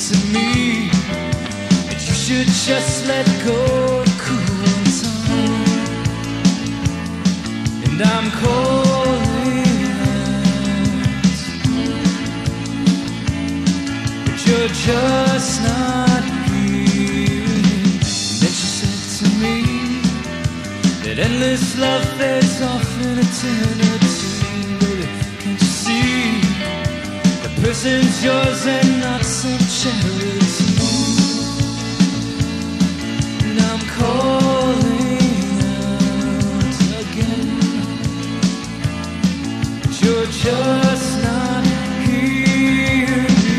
to me that you should just let go to cool down. And I'm calling out, but you're just not hearing. And then she said to me that endless love fades off in eternity. Baby, can't you see? The person's yours and not some charity. And I'm calling out again, but you're just not hearing me.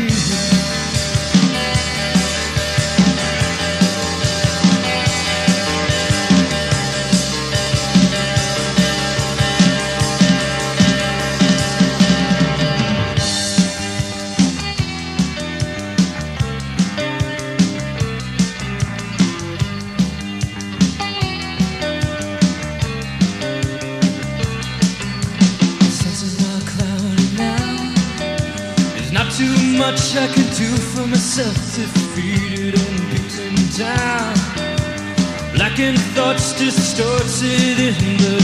Too much I can do for myself, defeated and beaten down. Blackened thoughts distorted in the